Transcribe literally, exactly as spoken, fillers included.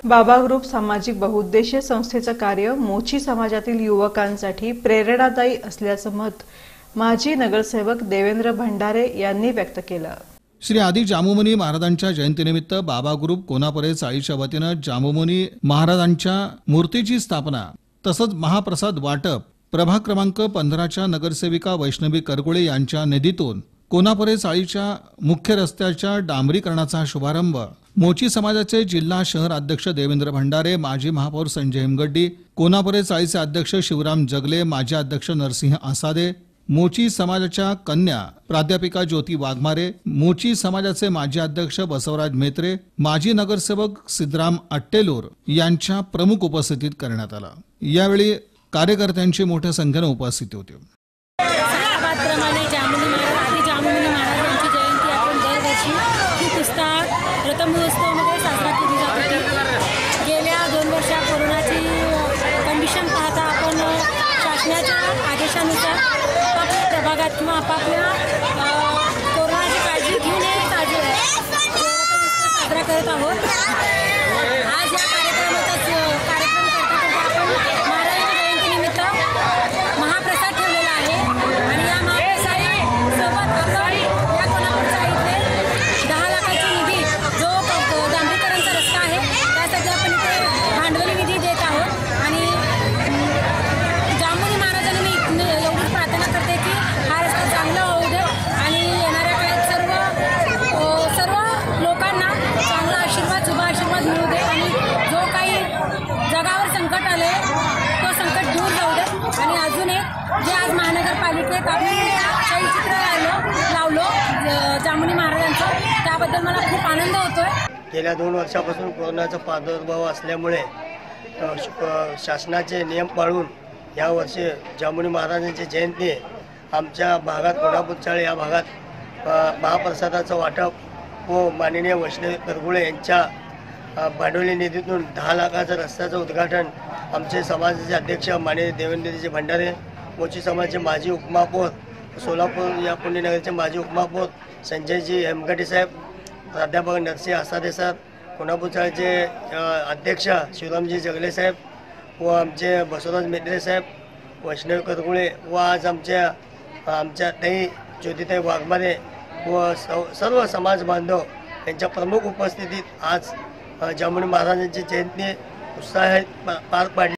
बाबा ग्रुप सामाजिक बहुउद्देशीय संस्थेचं कार्य मोची समाजातील युवकांसाठी प्रेरणादायी असल्याचं मत माजी नगरसेवक देवेंद्र भंडारे यांनी व्यक्त केलं। श्री आदि जामुमुनी महाराजांच्या जयंतीनिमित्त बाबा ग्रुप कोनापरे चाळीच्या वतीनं जामुमुनी महाराजांच्या मूर्तीची स्थापना तसंच महाप्रसाद वाटप प्रभाग क्रमांक पंधराच्या नगरसेविका वैष्णवी करगुळे यांच्या निधीतून कोनापरे चाळीच्या मुख्य रस्त्याच्या डांबरीकरणाचा शुभारंभ मोची समाजाचे जिल्हा शहर अध्यक्ष देवेंद्र भंडारे, माजी महापौर संजय हिमगड्डी, कोनापरे चाळीचे अध्यक्ष शिवराम जगले, माजी अध्यक्ष नरसिंह आसादे, मोची समाजाच्या कन्या प्राध्यापिका ज्योती वाघमारे, मोची समाजाचे माजी अध्यक्ष बसवराज मेत्रे, माजी नगरसेवक सिद्धराम अट्टेलूर यांच्या प्रमुख उपस्थितीत करण्यात आला। यावेळी कार्यकर्त्यांची मोठ्या संख्येने उपस्थिती होती। रथमहोत्सवामध्ये साजरा केली जात होती। गेल्या दोन वर्षात कोरोनाची कंडिशन पाहता आपण शासनाच्या आदेशानुसार आपापल्या प्रभागात किंवा आपापल्या कोरोनाची काळजी घेऊन साजरा करत आहोत। आज या कार्यक्रमाचाच कार्यक्रम करता करता आपण महाराजांच्या जयंतीनिमित्त महाप्रसाद ठेवलेला आहे आणि या महाप्रसादी सोबत आपण या कोल्हापूरच्या इथे दहा लाखाची निधी जो डांबरीकरणचा रस्ता आहे त्यासाठी आपण इथे भांडवली निधी देत आहोत आणि जामुनी महाराजांना मी एवढीच प्रार्थना करते की हा रस्ता चांगला होऊ दे आणि येणाऱ्या काळात सर्व सर्व लोकांना चांगला आशीर्वाद शुभ आशीर्वाद मिळू दे आणि जो काही जगावर संकट आले तो संकट दूर जाऊ दे। आणि अजून एक जे आज महानगरपालिकेत आपण चित्र लावलं लावलो जामुनी महाराजांचं, त्याबद्दल मला खूप आनंद होतोय। गेल्या दोन वर्षापासून कोरोनाचा प्रादुर्भाव असल्यामुळे शासनाचे नियम पाळून या वर्षी जामुनी महाराजांची जयंती आमच्या भागात कोल्हापूर चाळी या भागात महाप्रसादाचं वाटप व माननीय वैष्णवी करगुळे यांच्या भांडवली निधीतून दहा लाखाचं रस्त्याचं उद्घाटन आमचे समाजाचे अध्यक्ष माननीय देवेंद्रजी भंडारे, मोची समाजाचे माजी उपमहापौर, सोलापूर या पुण्यनगरचे माजी उपमहापौर संजयजी हेमगड्डी साहेब, प्राध्यापक नरसिंह आसादे सर, कोल्हापूर चाळीचे अध्यक्ष शिवरामजी जगले साहेब व आमचे बसवराज मेत्रे साहेब, वैष्णवी करगुळे व आज आमच्या आमच्या ताई ज्योतिताई वाघमारे व सर्व समाज बांधव यांच्या प्रमुख उपस्थितीत आज जामुनी महाराजांची जयंती उत्साहात पार पाडली।